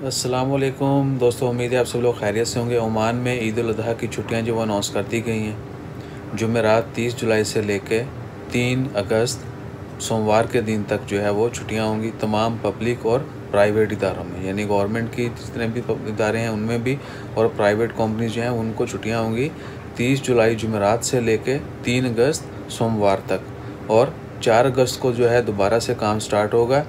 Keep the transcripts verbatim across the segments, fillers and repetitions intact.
अस्सलामुअलैकुम दोस्तों, उम्मीद है आप सब लोग खैरियत से होंगे। ओमान में ईद उल अज़हा की छुट्टियां जो वो अनाउंस कर दी गई हैं। जुमेरात तीस जुलाई से लेके तीन अगस्त सोमवार के दिन तक जो है वो छुट्टियां होंगी तमाम पब्लिक और प्राइवेट इदारों में, यानी गवर्नमेंट की जितने भी इदारे हैं उनमें भी और प्राइवेट कंपनीज जो हैं उनको छुट्टियाँ होंगी तीस जुलाई जुमेरात से लेके तीन अगस्त सोमवार तक। और चार अगस्त को जो है दोबारा से काम स्टार्ट होगा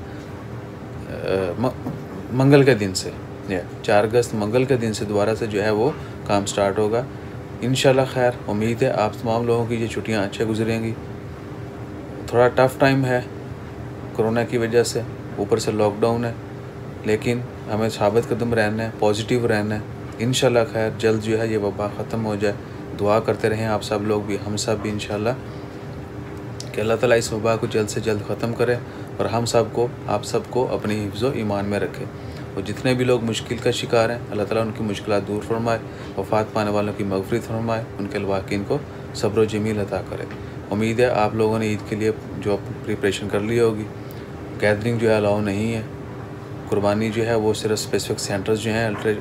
मंगल के दिन से, या चार अगस्त मंगल के दिन से दोबारा से जो है वो काम स्टार्ट होगा इंशाल्लाह। खैर, उम्मीद है आप तमाम लोगों की ये छुट्टियां अच्छे गुजरेंगी। थोड़ा टफ़ टाइम है कोरोना की वजह से, ऊपर से लॉकडाउन है, लेकिन हमें साबित कदम रहना है, पॉजिटिव रहना है। इंशाल्लाह खैर जल्द जो है ये वबा ख़त्म हो जाए। दुआ करते रहें आप सब लोग भी, हम सब भी इंशाल्लाह कि अल्लाह ताला इस वबा को जल्द से जल्द ख़त्म करे और हम सब को आप सबको अपनी हिफ्ज़ ईमान में रखे। और जितने भी लोग मुश्किल का शिकार हैं अल्लाह ताला उनकी मुश्किलात दूर फरमाए, वफ़ात पाने वालों की मग़फ़िरत फरमाए, उनके लवाकिन को सब्र व जमील अता करे। उम्मीद है आप लोगों ने ईद के लिए जो प्रिपरेशन कर ली होगी। गैदरिंग जो है अलाउ नहीं है। कुर्बानी जो है वो सिर्फ स्पेसिफिक सेंटर्स जो हैं अल्ट्रे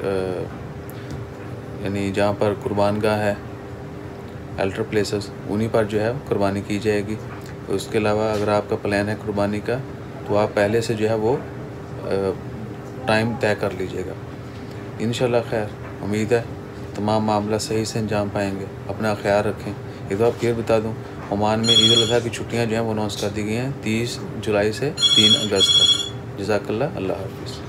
यानी जहाँ पर कुर्बान गाह है, अल्ट्रा प्लेसेस, उन्हीं पर जो है कुर्बानी की जाएगी। उसके अलावा अगर आपका प्लान है कुर्बानी का तो आप पहले से जो है वो टाइम तय कर लीजिएगा इंशाल्लाह। खैर, उम्मीद है तमाम मामला सही से अंजाम पाएंगे। अपना ख्याल रखें। एक बार फिर बता दूं, ओमान में ईद उल अज़हा की छुट्टियां जो हैं वो अनाउंस कर दी गई हैं तीस जुलाई से तीन अगस्त तक। जज़ाकल्लाह, अल्लाह हाफ़िज़।